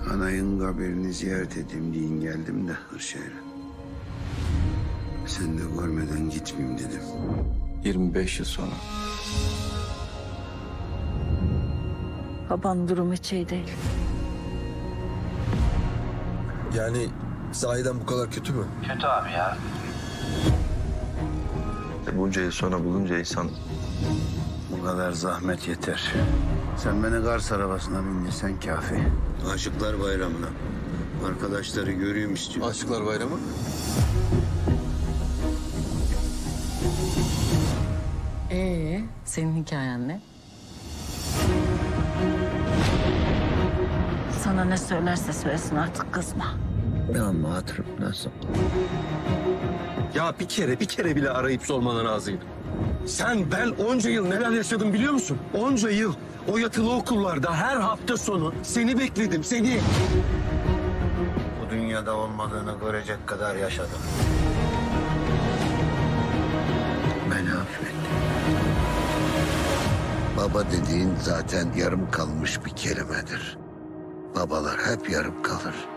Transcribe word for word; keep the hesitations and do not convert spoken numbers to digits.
Anayın kaberini ziyaret edeyim deyin geldim de Hırşehir'e. Sen de görmeden gitmeyeyim dedim. yirmi beş yıl sonra. Babanın durumu hiç iyi değil. Yani sahiden bu kadar kötü mü? Kötü abi ya. Bunca yıl sonra bulunca insan... Bu kadar zahmet yeter. Sen beni Kars arabasına bindirsen kafi. Aşıklar Bayramı'na. Arkadaşları göreyim istiyor. Aşıklar Bayramı? Ee, senin hikayen ne? Sana ne söylerse söylesin artık kızma. Ama hatırım nasıl? Ya bir kere, bir kere bile arayıp sormana razıydım. Sen, ben onca yıl neler yaşadım biliyor musun? Onca yıl o yatılı okullarda her hafta sonu seni bekledim, seni. Bu dünyada olmadığını görecek kadar yaşadım. Beni affet. Baba dediğin zaten yarım kalmış bir kelimedir. Babalar hep yarım kalır.